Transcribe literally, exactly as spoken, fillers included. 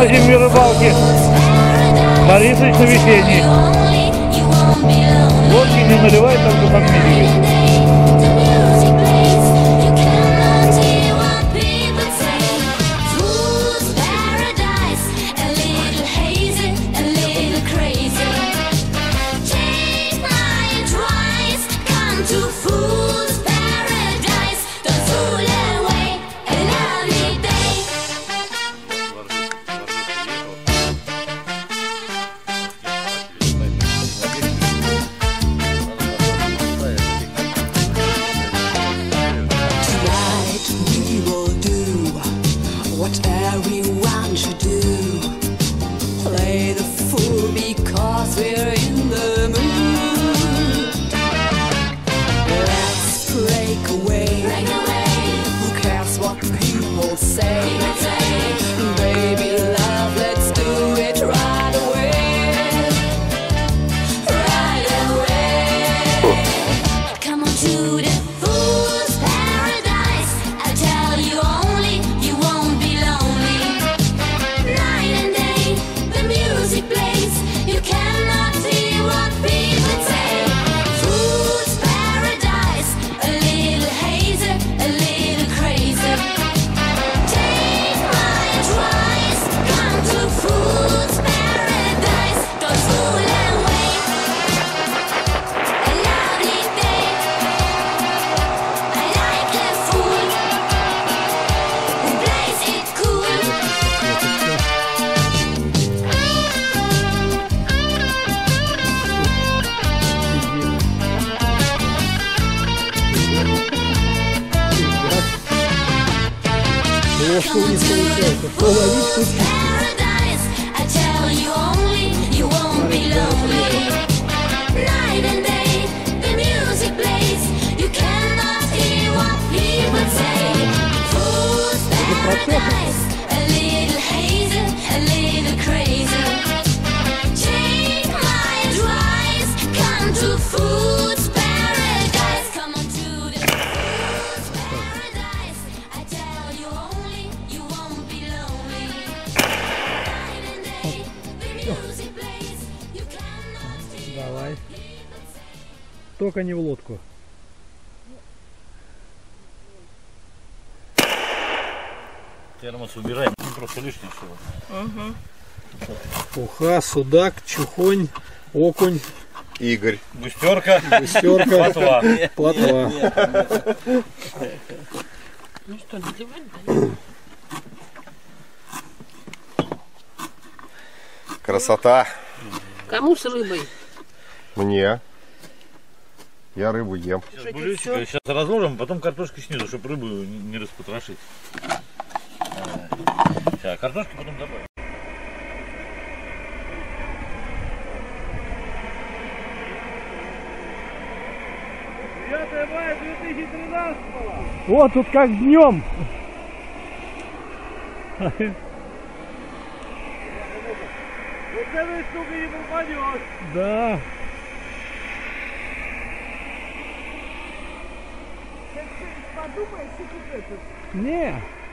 на зимней рыбалке. Борисович на весенний. Водки не наливай, там же подмигивает. Everyone should do. Play the fool because we're in the mood. Let's break away. Break away. Who cares what people say? People say. Baby love, let's do it right away. Right away. Come on to the fool's paradise. I'll tell you only, you won't be lonely. Night and day, the music plays. You cannot hear what people say. Fool's paradise, a little hazy, a little crazy. Take my advice, come to fool's paradise. Don't fool and wait. A lovely day. I like a fool who plays it cool. Come on to the fool's paradise. I tell you only, you won't be lonely. Night and day, the music plays. You cannot hear what people say. Fool's paradise, a little hazy, a little crazy. Take my advice, come to fool's paradise. Come on to the fool's paradise. I tell you only, you won't be lonely. Night and day, the music plays. You cannot hear Давай. what people say. Только не в лодку. Термос убираем, просто лишнее всего. Уха, судак, чухонь, окунь, Игорь. Густерка, густерка, плотва. плотва. Ну что, наливать, да? Красота. Кому с рыбой? Мне. Я рыбу ем. Сейчас блюдечко сейчас разложим, потом картошку снизу, чтобы рыбу не не распотрошить. Сейчас, картошку потом добавим. девятое мая две тысячи тринадцатого. Вот тут как днем. Вот этой штукой не попадешь. Да. Не.